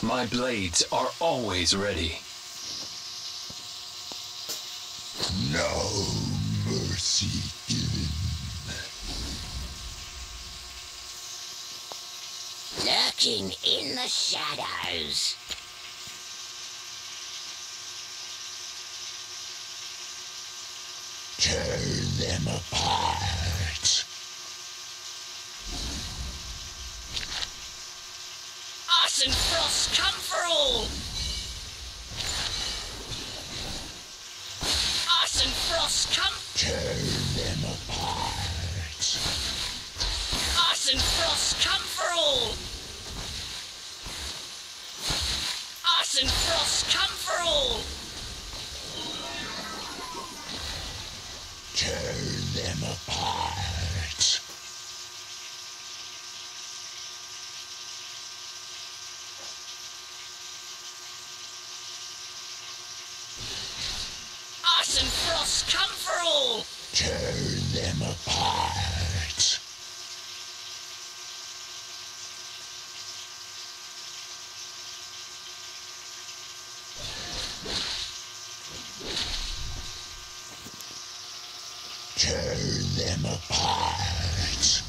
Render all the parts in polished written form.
My blades are always ready. No mercy given. Lurking in the shadows. Turn them apart. Ice and frost come for all. Ice and frost come. Turn them apart. Ice and frost come for all. Ice and frost come for all. Turn them apart. Ice and frost come for all. Turn them apart. Turn them apart.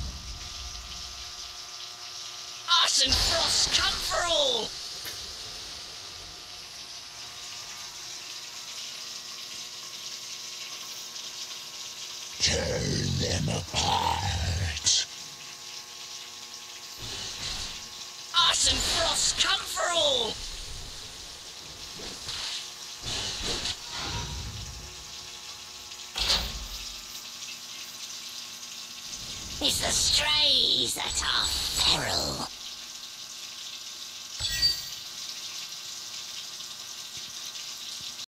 Ice and frost come for all. Turn them apart. Ice and frost come for all. It's the strays that are feral.